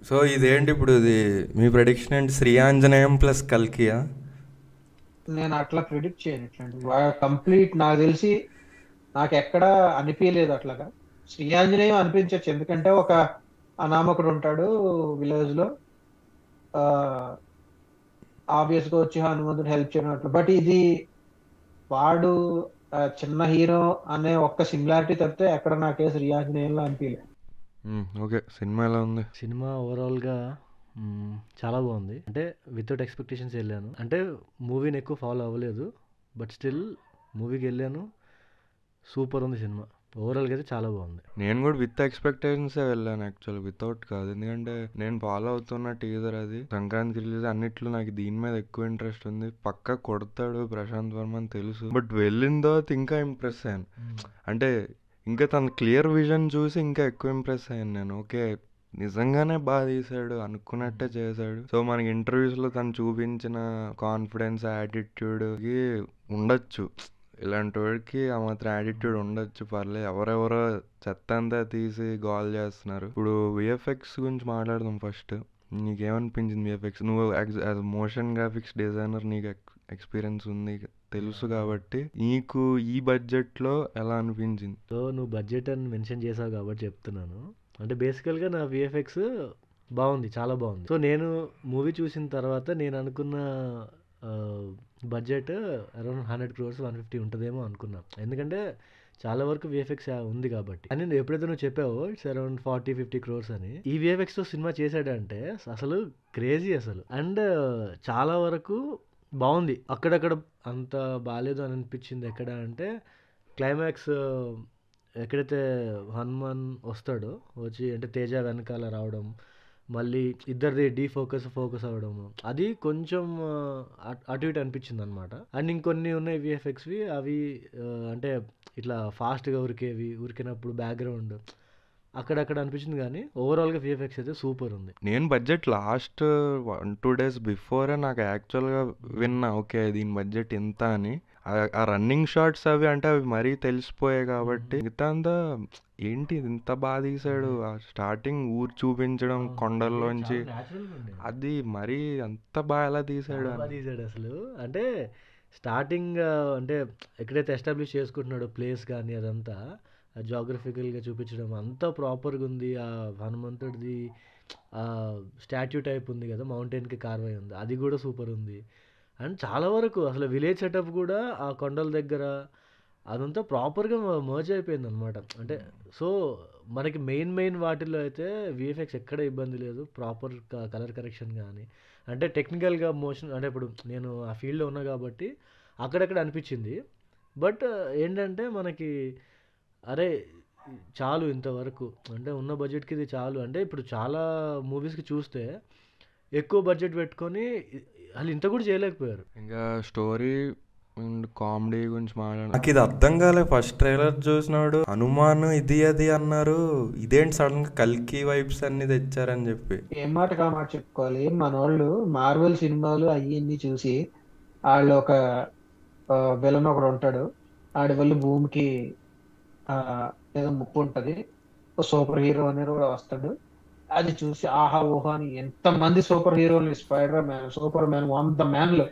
So ఇదేంటి ఇప్పుడు ఇది మీ ప్రెడిక్షన్ ఏంటి, శ్రీ ఆంజనేయం ప్లస్ కల్కియా? నేను అట్లా ప్రిడిక్ట్ చేయను ఇట్లాంటి కంప్లీట్. నాకు తెలిసి నాకు ఎక్కడా అనిపించలేదు అట్లాగా. శ్రీ ఆంజనేయం అనిపించవచ్చు, ఎందుకంటే ఒక అనామకుడు ఉంటాడు విలేజ్ లో, ఆ ఆబ్వియస్ గా వచ్చి హనుమంతుడు హెల్ప్ చేయడం అట్లా. బట్ ఇది వాడు చిన్న హీరో అనే ఒక్క సిమిలారిటీ తప్పితే ఎక్కడ నాకే శ్రీ ఆంజనేయంలో అనిపించలేదు. ఓకే, సినిమా ఎలా ఉంది? సినిమా ఓవరాల్గా చాలా బాగుంది. అంటే వితౌట్ ఎక్స్పెక్టేషన్స్ వెళ్ళాను. అంటే మూవీని ఎక్కువ ఫాలో అవ్వలేదు, బట్ స్టిల్ మూవీకి వెళ్ళాను. సూపర్ ఉంది సినిమా. ఓవరాల్గా అయితే చాలా బాగుంది. నేను కూడా విత్ ఎక్స్పెక్టేషన్సే వెళ్ళాను యాక్చువల్, వితౌట్ కాదు. ఎందుకంటే నేను ఫాలో అవుతున్న టీజర్ అది సంక్రాంతికి రిలీజ్ అన్నిట్లో నాకు దీని మీద ఎక్కువ ఇంట్రెస్ట్ ఉంది. పక్కా కొడతాడు ప్రశాంత్ వర్మ అని తెలుసు, బట్ వెళ్ళిన తర్వాత ఇంకా ఇంప్రెస్ అయ్యాను. అంటే ఇంకా తన క్లియర్ విజన్ చూసి ఇంకా ఎక్కువ ఇంప్రెస్ అయ్యాను నేను. ఓకే, నిజంగానే బాగా తీశాడు, అనుకున్నట్టే చేశాడు. సో మనకి ఇంటర్వ్యూస్లో తను చూపించిన కాన్ఫిడెన్స్, యాటిట్యూడ్కి ఉండొచ్చు, ఇలాంటి వాడికి ఆ మాత్రం యాటిట్యూడ్ ఉండొచ్చు, పర్లేదు. ఎవరెవరో చెత్త అంతా తీసి గోల్ చేస్తున్నారు. ఇప్పుడు విఎఫ్ఎక్స్ గురించి మాట్లాడదాం ఫస్ట్. నీకేమనిపించింది విఎఫ్ఎక్స్? నువ్వు యాజ్ మోషన్ గ్రాఫిక్స్ డిజైనర్, నీకు ఎక్స్పీరియన్స్ ఉంది తెలుసు కాబట్టి, నీకు ఈ బడ్జెట్లో ఎలా అనిపించింది? సో నువ్వు బడ్జెట్ అని మెన్షన్ చేసావు కాబట్టి చెప్తున్నాను. అంటే బేసికల్గా నా విఎఫ్ఎక్స్ బాగుంది, చాలా బాగుంది. సో నేను మూవీ చూసిన తర్వాత నేను అనుకున్న బడ్జెట్ అరౌండ్ 100 crores 150 ఉంటుందేమో అనుకున్నాను, ఎందుకంటే చాలా వరకు విఎఫ్ఎక్స్ ఉంది కాబట్టి. అని నువ్వు ఎప్పుడైతే నువ్వు చెప్పావో ఇట్స్ అరౌండ్ 40-50 crores అని, ఈ విఎఫ్ఎక్స్తో సినిమా చేశాడంటే అసలు క్రేజీ అసలు. అండ్ చాలా వరకు బాగుంది. అక్కడక్కడ అంత బాగాలేదు అని అనిపించింది ఎక్కడ అంటే, క్లైమాక్స్ ఎక్కడైతే హనుమాన్ వస్తాడో, వచ్చి అంటే తేజ వెనకాల రావడం, మళ్ళీ ఇద్దరిది ఫోకస్ అవ్వడము, అది కొంచెం అటు ఇటు అనిపించింది అనమాట. అండ్ ఇంకొన్ని ఉన్నాయి విఎఫ్ఎక్స్వి, అవి అంటే ఇట్లా ఫాస్ట్గా ఉరికినప్పుడు బ్యాక్గ్రౌండ్ అక్కడక్కడ అనిపించింది, కానీ ఓవరాల్గా విఎఫ్ఎక్స్ అయితే సూపర్ ఉంది. నేను బడ్జెట్ లాస్ట్ 1-2 days బిఫోరే నాకు యాక్చువల్గా విన్నా, ఓకే దీని బడ్జెట్ ఎంత అని. ఆ రన్నింగ్ షాట్స్ అవి అంటే అవి మరీ తెలిసిపోయాయి కాబట్టి, మిగతా అంతా ఏంటి ఇంత బాగా తీసాడు. ఆ స్టార్టింగ్ ఊరు చూపించడం కొండల్లోంచి, అది మరీ అంత బాగా ఎలా తీసాడు అసలు. అంటే స్టార్టింగ్ అంటే ఎక్కడైతే ఎస్టాబ్లిష్ చేసుకుంటున్నాడో ప్లేస్ కానీ అదంతా జాగ్రఫికల్గా చూపించడం అంతా ప్రాపర్గా ఉంది. ఆ హనుమంతుడిది స్టాట్యూ టైప్ ఉంది కదా, మౌంటైన్కి కార్వ్ అయి ఉంది, అది కూడా సూపర్ ఉంది. అండ్ చాలా వరకు అసలు విలేజ్ సెటప్ కూడా ఆ కొండల దగ్గర అదంతా ప్రాపర్గా మర్జ్ అయిపోయింది అనమాట. అంటే సో మనకి మెయిన్ వాటిల్లో అయితే విఎఫ్ఎక్స్ ఎక్కడ ఇబ్బంది లేదు. ప్రాపర్ కలర్ కరెక్షన్ కానీ, అంటే టెక్నికల్గా మోషన్, అంటే ఇప్పుడు నేను ఆ ఫీల్డ్లో ఉన్నా కాబట్టి అక్కడక్కడ అనిపించింది. బట్ ఏంటంటే మనకి అరే చాలు ఇంతవరకు, అంటే ఉన్న బడ్జెట్కి ఇది చాలు. అంటే ఇప్పుడు చాలా మూవీస్కి చూస్తే ఎక్కువ బడ్జెట్ పెట్టుకొని వాళ్ళు ఇంత కూడా చేయలేకపోయారు. ఇంకా స్టోరీ అండ్ కామెడీ గురించి మాట్లాడు. నాకు ఇది అర్థం కాలే, ఫస్ట్ ట్రైలర్ చూసినాడు హనుమాన్ ఇది అది అన్నారు, ఇదేంటి సడన్ గా కల్కి వైబ్స్ అన్ని తెచ్చారని చెప్పి. ఏం మాట కా మాట చెప్పుకోవాలి. మన వాళ్ళు మార్వెల్ సినిమాలు అయ్యి చూసి, వాళ్ళు ఒక విలన్ ఒకడు ఉంటాడు, ఆడి వల్ల భూమికి ఏదో ముప్పు ఉంటది, సూపర్ హీరో అనేది కూడా వస్తాడు. అది చూసి ఆహా ఊహా అని ఎంతమంది సూపర్ హీరోలు, స్పైడర్ మ్యాన్, సూపర్ మ్యాన్, 100 మ్యాన్లు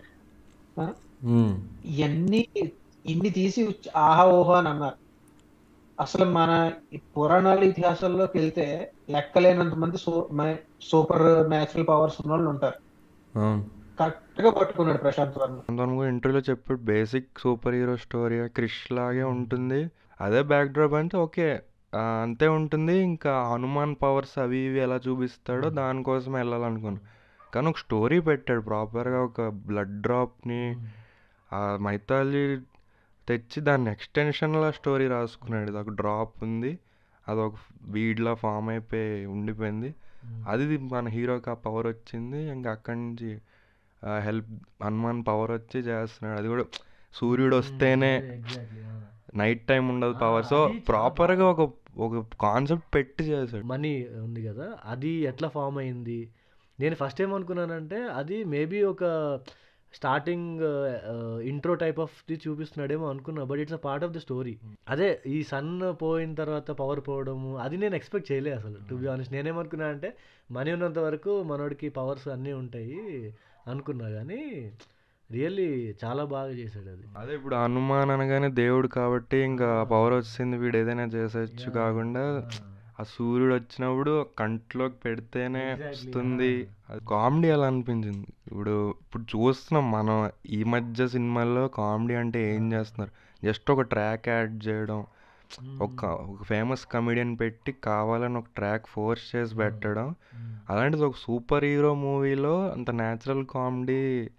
ఇవన్నీ ఇన్ని తీసి ఆహా ఊహా అని అన్నారు. అసలు మన ఈ పురాణాల ఇతిహాసాల్లోకి వెళ్తే లెక్కలేనంత మంది సూపర్ న్యాచురల్ పవర్స్ ఉన్న వాళ్ళు ఉంటారు. కరెక్ట్ గా పట్టుకున్నాడు ప్రశాంత్ వర్మ. ఇంటర్వ్యూలో చెప్పాడు, basic superhero story Krrish లాగే ఉంటుంది, అదే బ్యాక్ డ్రాప్ అంటే ఓకే అంతే ఉంటుంది. ఇంకా హనుమాన్ పవర్స్ అవి ఇవి ఎలా చూపిస్తాడో దానికోసం వెళ్ళాలనుకున్నాను. కానీ ఒక స్టోరీ పెట్టాడు ప్రాపర్గా, ఒక బ్లడ్ డ్రాప్ని ఆ మైథాలజీ తెచ్చి దాన్ని ఎక్స్టెన్షన్లో స్టోరీ రాసుకున్నాడు. ఇది ఒక డ్రాప్ ఉంది, అదొక వీడ్లా ఫామ్ అయిపోయి ఉండిపోయింది, అది మన హీరోకి ఆ పవర్ వచ్చింది, ఇంకా అక్కడి నుంచి హెల్ప్ హనుమాన్ పవర్ వచ్చి చేస్తున్నాడు. అది కూడా సూర్యుడు వస్తేనే నైట్ టైం ఉండదు పవర్. సో ప్రాపర్గా ఒక కాన్సెప్ట్ పెట్టి చేశాడు. మనీ ఉంది కదా, అది ఎట్లా ఫామ్ అయింది. నేను ఫస్ట్ ఏం అనుకున్నానంటే అది మేబీ ఒక starting intro type of the చూపిస్తున్నాడేమో అనుకున్నా, but it's a part of the story. అదే ఈ సన్ పోయిన తర్వాత పవర్ పోవడము అది నేను ఎక్స్పెక్ట్ చేయలేదు అసలు, టు బి ఆనెస్ట్. నేనేమనుకున్నా అంటే మనీ ఉన్నంత వరకు మనోడికి పవర్స్ అన్నీ ఉంటాయి అనుకున్నా, కానీ రియల్లీ చాలా బాగా చేశాడు అది. అదే ఇప్పుడు హనుమాన్ అనగానే దేవుడు కాబట్టి ఇంకా పవర్ వచ్చింది వీడు ఏదైనా చేసేయచ్చు కాకుండా ఆ సూర్యుడు వచ్చినప్పుడు కంట్లోకి పెడితేనే వస్తుంది. అది కామెడీ అలా అనిపించింది. ఇప్పుడు ఇప్పుడు చూస్తున్నాం మనం ఈ మధ్య సినిమాల్లో కామెడీ అంటే ఏం చేస్తున్నారు, జస్ట్ ఒక ట్రాక్ యాడ్ చేయడం, ఒక ఫేమస్ కమెడియన్ పెట్టి కావాలని ఒక ట్రాక్ ఫోర్స్ చేసి పెట్టడం. అలాంటిది ఒక సూపర్ హీరో మూవీలో అంత న్యాచురల్ కామెడీ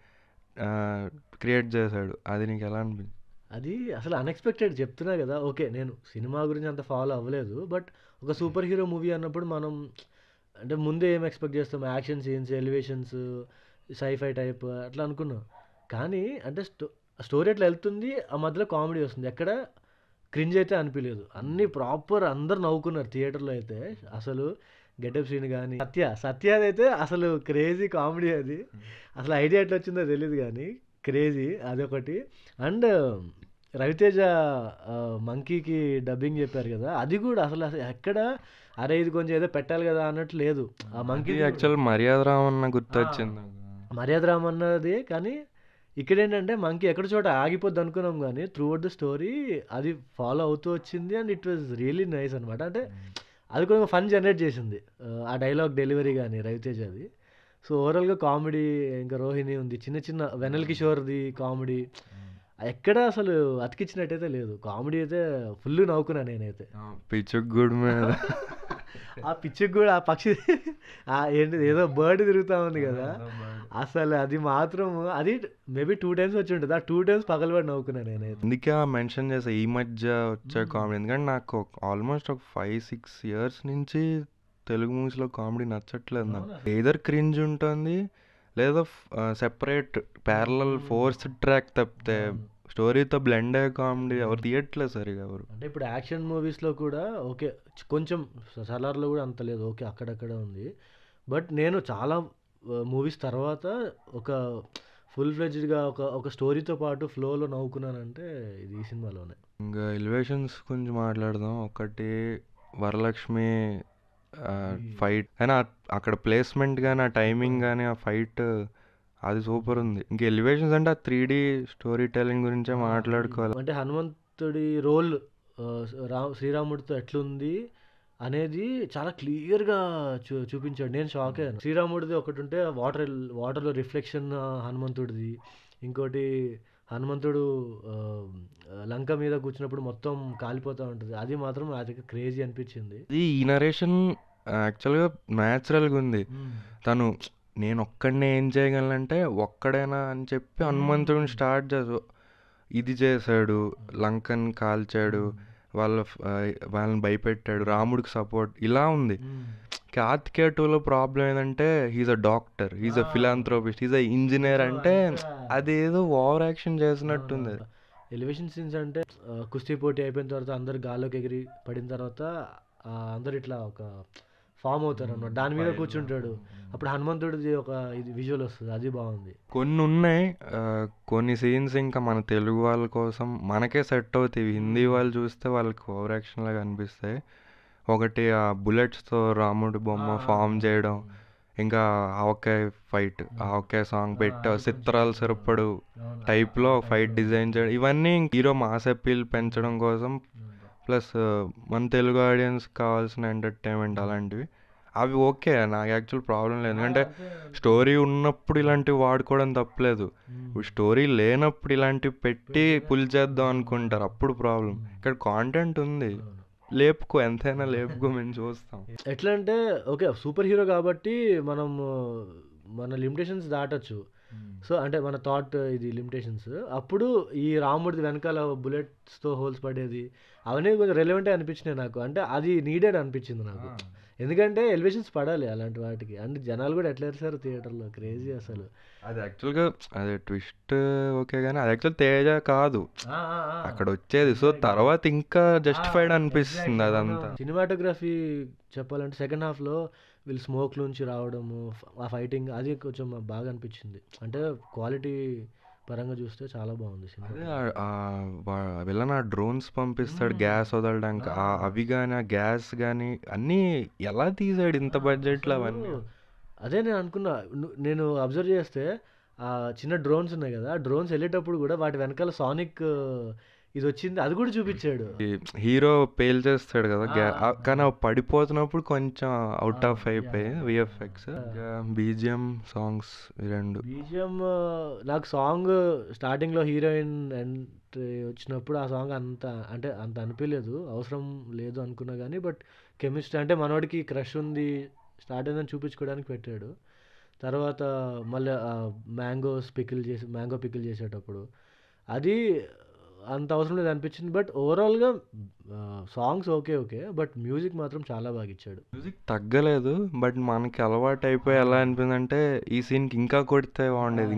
క్రియేట్ చేశాడు. అది నీకు ఎలా అనిపించింది? అది అసలు అన్ఎక్స్పెక్టెడ్ చెప్తున్నా కదా. ఓకే, నేను సినిమా గురించి అంత ఫాలో అవ్వలేదు, బట్ ఒక సూపర్ హీరో మూవీ అన్నప్పుడు మనం అంటే ముందే ఏం ఎక్స్పెక్ట్ చేస్తాం, action scenes, elevations, sci-fi type అట్లా అనుకున్నాం. కానీ అంటే స్టోరీ అట్లా వెళ్తుంది, ఆ మధ్యలో కామెడీ వస్తుంది, ఎక్కడ క్రింజ్ అయితే అనిపించలేదు. అన్నీ ప్రాపర్, అందరు నవ్వుకున్నారు థియేటర్లో అయితే. అసలు గెటప్ సీన్ కానీ సత్యాది అయితే అసలు క్రేజీ కామెడీ అది. అసలు ఐడియా ఎట్లా వచ్చిందో తెలియదు కానీ క్రేజీ అదొకటి. అండ్ రవితేజ మంకీకి డబ్బింగ్ చెప్పారు కదా, అది కూడా అసలు ఎక్కడ అరే ఇది కొంచెం ఏదో పెట్టాలి కదా అన్నట్టు లేదు. ఆ మంకీ యాక్చువల్ మర్యాద రామన్న గుర్తొచ్చింది. మర్యాద రామన్నది. కానీ ఇక్కడ ఏంటంటే మంకీ ఎక్కడ చోట ఆగిపోద్ది అనుకున్నాం, కానీ త్రూ అవుట్ ద స్టోరీ అది ఫాలో అవుతూ వచ్చింది. And it was really nice అనమాట. అంటే అది కూడా ఫన్ జనరేట్ చేసింది ఆ డైలాగ్ డెలివరీ కానీ రవితేజ అది. సో ఓవరాల్గా కామెడీ, ఇంకా రోహిణి ఉంది, చిన్న చిన్న వెన్నెల కిషోర్ది కామెడీ ఎక్కడ అసలు అతికిచ్చినట్టయితే లేదు. కామెడీ అయితే ఫుల్ నవ్వుకున్నా నేనైతే. పిచ్చుగుడు మీద ఆ పిచ్చికి కూడా ఆ పక్షి ఏంటి ఏదో బర్డ్ తిరుగుతూ ఉంది కదా, అసలు అది మాత్రం అది మేబీ 2 times వచ్చి ఉంటుంది. ఆ 2 times పగలబడి నవ్వుకున్నా నేనైతే. అందుకే మెన్షన్ చేసా ఈ మధ్య వచ్చే కామెడీ, ఎందుకంటే నాకు ఆల్మోస్ట్ ఒక 5-6 years నుంచి తెలుగు మూవీస్లో కామెడీ నచ్చట్లేదు నాకు. ఏదర్ క్రింజ్ ఉంటుంది లేదా సెపరేట్ ప్యారలల్ ఫోర్స్ ట్రాక్ తప్పితే స్టోరీతో బ్లెండ్ అయ్యే కామెడీ ఎవరు తీయట్లేదు సరిగా ఎవరు. అంటే ఇప్పుడు యాక్షన్ మూవీస్లో కూడా ఓకే, కొంచెం సలార్లో కూడా అంత లేదు, ఓకే అక్కడక్కడ ఉంది. బట్ నేను చాలా మూవీస్ తర్వాత ఒక ఫుల్ ఫ్లెడ్జ్డ్గా ఒక స్టోరీతో పాటు ఫ్లోలో నవ్వుకున్నానంటే ఇది ఈ సినిమాలోనే. ఇంకా ఎలివేషన్స్ గురించి మాట్లాడదాం. ఒకటి వరలక్ష్మి ఫైట్, అయినా అక్కడ ప్లేస్మెంట్ కానీ ఆ టైమింగ్ కానీ ఆ ఫైట్ అది సూపర్ ఉంది. ఇంక ఎలివేషన్స్ అంటే ఆ 3D స్టోరీ టెల్లింగ్ గురించే మాట్లాడుకోవాలి. అంటే హనుమంతుడి రోల్ శ్రీరాముడితో ఎట్లుంది అనేది చాలా క్లియర్గా చూపించాడు. నేను షాక్ అయ్యాను. శ్రీరాముడిది ఒకటి ఉంటే వాటర్లో రిఫ్లెక్షన్ హనుమంతుడిది, ఇంకోటి హనుమంతుడు లంక మీద కూర్చున్నప్పుడు మొత్తం కాలిపోతూ ఉంటుంది, అది మాత్రం నాకు క్రేజీ అనిపించింది. ఈ నరేషన్ యాక్చువల్గా న్యాచురల్గా ఉంది. తను నేను ఒక్కడనే ఏం చేయగలనంటే ఒక్కడేనా అని చెప్పి హనుమంతుడిని స్టార్ట్ చేసు ఇది చేశాడు, లంకని కాల్చాడు, వాళ్ళని భయపెట్టాడు, రాముడికి సపోర్ట్, ఇలా ఉంది. కార్తికేయ 2లో ప్రాబ్లం ఏంటంటే he's a doctor, he's a philanthropist, he's a engineer, అంటే అదేదో ఓవర్ యాక్షన్ చేసినట్టుంది. ఎలివేషన్ సీన్స్ అంటే కుస్తీ పోటీ అయిపోయిన తర్వాత అందరు గాల్లోకి ఎగిరి పడిన తర్వాత అందరు ఇట్లా ఒక ఫామ్ అవుతారు అన్నమాట, దాని మీద కూర్చుంటాడు, అప్పుడు హనుమంతుడిది ఒక ఇది విజువల్ వస్తుంది, అది బాగుంది. కొన్ని ఉన్నాయి కొన్ని సీన్స్ ఇంకా మన తెలుగు వాళ్ళ కోసం మనకే సెట్ అవుతాయి, హిందీ వాళ్ళు చూస్తే వాళ్ళకి ఓవర్ యాక్షన్ లాగా అనిపిస్తాయి. ఒకటి ఆ బుల్లెట్స్తో రాముడి బొమ్మ ఫామ్ చేయడం, ఇంకా ఆవకాయ ఫైట్, ఆవకాయ సాంగ్ పెట్టి చిత్రాలు సరిపడు టైప్లో ఫైట్ డిజైన్ చేయడం, ఇవన్నీ హీరో మాస్ అపీల్ పెంచడం కోసం, ప్లస్ మన తెలుగు ఆడియన్స్ కావాల్సిన ఎంటర్టైన్మెంట్ అలాంటివి. అవి ఓకే, నాకు యాక్చువల్ ప్రాబ్లం లేదు, ఎందుకంటే స్టోరీ ఉన్నప్పుడు ఇలాంటివి వాడుకోవడం తప్పలేదు. ఇప్పుడు స్టోరీ లేనప్పుడు ఇలాంటివి పెట్టి పుల్ చేద్దాం అనుకుంటారు, అప్పుడు ప్రాబ్లం. ఇక్కడ కాంటెంట్ ఉంది, లేపుకో, ఎంతైనా లేపుకో, మేము చూస్తాం. ఎట్లా అంటే ఓకే సూపర్ హీరో కాబట్టి మనం మన లిమిటేషన్స్ దాటచ్చు. సో అంటే మన థాట్ ఇది లిమిటేషన్స్. అప్పుడు ఈ రాముడిది వెనకాల బుల్లెట్స్తో హోల్స్ పడేది అవన్నీ కొంచెం రెలవెంటే అనిపించినాయి నాకు. అంటే అది నీడెడ్ అనిపించింది నాకు, ఎందుకంటే ఎలివేషన్స్ పడాలి అలాంటి వాటికి. అంటే జనాలు కూడా ఎట్లా వేసారు థియేటర్లో, క్రేజీ అసలు. అది యాక్చువల్గా అదే ట్విస్ట్ ఓకే, కానీ అది యాక్చువల్ తేజ కాదు అక్కడ వచ్చేది. సో తర్వాత ఇంకా జస్టిఫైడ్ అనిపిస్తుంది అదంతా. సినిమాటోగ్రఫీ చెప్పాలంటే సెకండ్ హాఫ్లో వీళ్ళు స్మోక్ నుంచి రావడము, ఆ ఫైటింగ్ అది కొంచెం బాగా అనిపించింది. అంటే క్వాలిటీ పరంగా చూస్తే చాలా బాగుంది సినిమా. అదే విలన్ ఆ డ్రోన్స్ పంపిస్తాడు గ్యాస్ వదలడానికి, అవి కానీ ఆ గ్యాస్ కానీ అన్నీ ఎలా తీసాడు ఇంత బడ్జెట్లో అవన్నీ. అదే నేను అనుకున్నా, నేను అబ్జర్వ్ చేస్తే ఆ చిన్న డ్రోన్స్ ఉన్నాయి కదా, ఆ డ్రోన్స్ వెళ్ళేటప్పుడు కూడా వాటి వెనకాల సానిక్ ఇది వచ్చింది, అది కూడా చూపించాడు. హీరో పేల్ చేస్తాడు కదా కానీ అవి పడిపోతున్నప్పుడు కొంచెం అవుట్ ఆఫ్ అయిపోయి విఎఫ్ఎక్స్. బీజిఎం సాంగ్స్ ఈ రెండు. బీజిఎం నాకు సాంగ్ స్టార్టింగ్లో హీరోయిన్ ఎంట్రీ వచ్చినప్పుడు ఆ సాంగ్ అంత అనిపించలేదు, అవసరం లేదు అనుకున్నా కానీ, బట్ కెమిస్ట్రీ అంటే మనోడికి క్రష్ ఉంది స్టార్ట్ అయిందని చూపించుకోవడానికి పెట్టాడు. తర్వాత మళ్ళీ మ్యాంగో పికిల్ చేసేటప్పుడు అది అంత అవసరం లేదు అనిపించింది. బట్ ఓవరాల్గా సాంగ్స్ ఓకే, బట్ మ్యూజిక్ మాత్రం చాలా బాగా ఇచ్చాడు. మ్యూజిక్ తగ్గలేదు, బట్ మనకి అలవాటు అయిపోయి ఎలా అనిపిందంటే ఈ సీన్కి ఇంకా కొడితే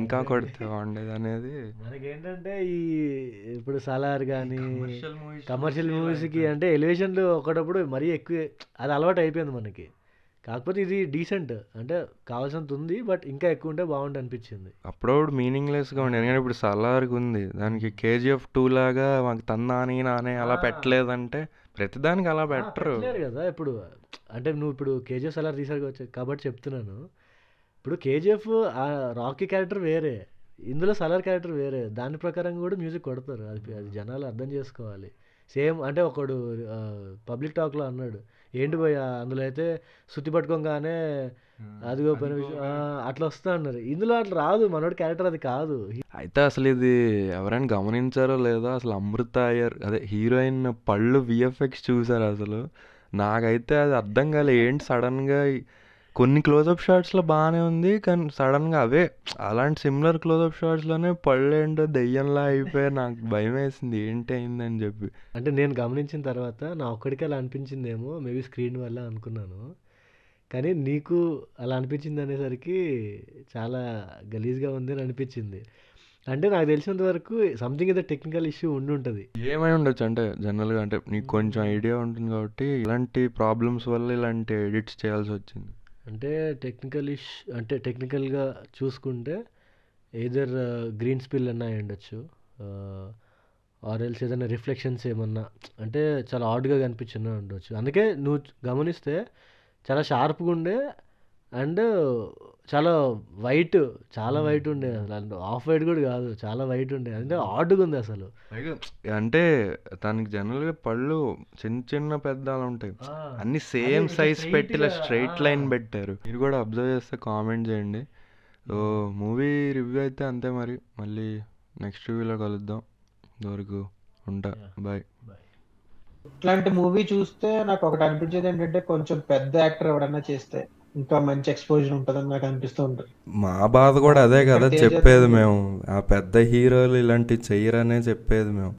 బాగుండేది అనేది. మనకేంటంటే ఈ ఇప్పుడు సలార్ కానీ కమర్షియల్ మూవీస్కి అంటే ఎలివేషన్లు ఒకటప్పుడు మరీ ఎక్కువ అది అలవాటు అయిపోయింది మనకి. కాకపోతే ఇది డీసెంట్, అంటే కావాల్సినంత ఉంది, బట్ ఇంకా ఎక్కువ ఉంటే బాగుంటుంది అనిపించింది. అప్పుడప్పుడు మీనింగ్లెస్గా ఉండే, ఎందుకంటే ఇప్పుడు సలార్కి ఉంది, దానికి KGF 2 లాగా మాకు తందాని నానే అలా పెట్టలేదంటే ప్రతిదానికి అలా పెట్టరు కదా. ఇప్పుడు అంటే నువ్వు ఇప్పుడు KGF సలార్ తీసారు కాబట్టి చెప్తున్నాను. ఇప్పుడు KGF రాకీ క్యారెక్టర్ వేరే, ఇందులో సలార్ క్యారెక్టర్ వేరే, దాని ప్రకారంగా కూడా మ్యూజిక్ కొడతారు. అది జనాలు అర్థం చేసుకోవాలి. సేమ్ అంటే ఒకడు పబ్లిక్ టాక్లో అన్నాడు, ఏంటి పోయా అందులో అయితే సుత్తి పట్టుకోగానే అదిగో పని అట్లా వస్తా అన్నారు, ఇందులో అట్లా రాదు, మనోడి క్యారెక్టర్ అది కాదు. అయితే అసలు ఇది ఎవరైనా గమనించారో లేదో, అసలు అమృత అయ్యర్ అదే హీరోయిన్ పళ్ళు విఎఫ్ఎక్స్ చూసారు అసలు. నాకైతే అది అర్థం కాలే, ఏంటి సడన్గా కొన్ని క్లోజప్ షాట్స్లో బాగానే ఉంది, కానీ సడన్గా అవే అలాంటి సిమిలర్ క్లోజప్ షాట్స్లోనే పళ్ళు ఏంటో దెయ్యంలా అయిపోయి నాకు భయం వేసింది ఏంటి అయిందని చెప్పి. అంటే నేను గమనించిన తర్వాత నా ఒక్కడికి అలా అనిపించిందేమో, మేబీ స్క్రీన్ వల్ల అనుకున్నాను, కానీ నీకు అలా అనిపించింది అనేసరికి చాలా గలీజ్గా ఉంది అని అనిపించింది. అంటే నాకు తెలిసినంత వరకు సంథింగ్ ఏదో టెక్నికల్ ఇష్యూ ఉంటుంది. ఏమై ఉండొచ్చు అంటే జనరల్గా, అంటే నీకు కొంచెం ఐడియా ఉంటుంది కాబట్టి ఇలాంటి ప్రాబ్లమ్స్ వల్ల ఇలాంటి ఎడిట్స్ చేయాల్సి వచ్చింది. అంటే టెక్నికల్గా చూసుకుంటే ఎయిదర్ గ్రీన్ స్పిల్ అన్నా ఉండొచ్చు, ఆర్ఎల్స్ ఏదైనా రిఫ్లెక్షన్స్ ఏమన్నా అంటే చాలా ఆడ్గా కనిపించినా ఉండొచ్చు. అందుకే నువ్వు గమనిస్తే చాలా షార్ప్గా ఉండే అండ్ చాలా వైట్ ఉండే, అసలు ఆఫ్ వైట్ కూడా కాదు, చాలా వైట్ ఉండే, అంటే ఆడ్గా ఉంది అసలు. అంటే తనకి జనరల్గా పళ్ళు చిన్న చిన్న పెద్దాలు ఉంటాయి, అన్ని సేమ్ సైజ్ పెట్టి ఇలా స్ట్రైట్ లైన్ పెట్టారు. మీరు కూడా అబ్జర్వ్ చేస్తే కామెంట్ చేయండి. సో మూవీ రివ్యూ అయితే అంతే, మరి మళ్ళీ నెక్స్ట్ రివ్యూలో కలుద్దాం. ఇంతవరకు ఉంటా, బాయ్. ఇట్లాంటి మూవీ చూస్తే నాకు ఒకటి అనిపించేది ఏంటంటే, కొంచెం పెద్ద యాక్టర్ ఎవడన్నా చేస్తే ఇంకా మంచి ఎక్స్పోజర్ ఉంటుందని నాకు అనిపిస్తూ ఉంటుంది. మా బాధ కూడా అదే కదా చెప్పేది మేము, ఆ పెద్ద హీరోలు ఇలాంటివి చెయ్యరనే చెప్పేది మేము.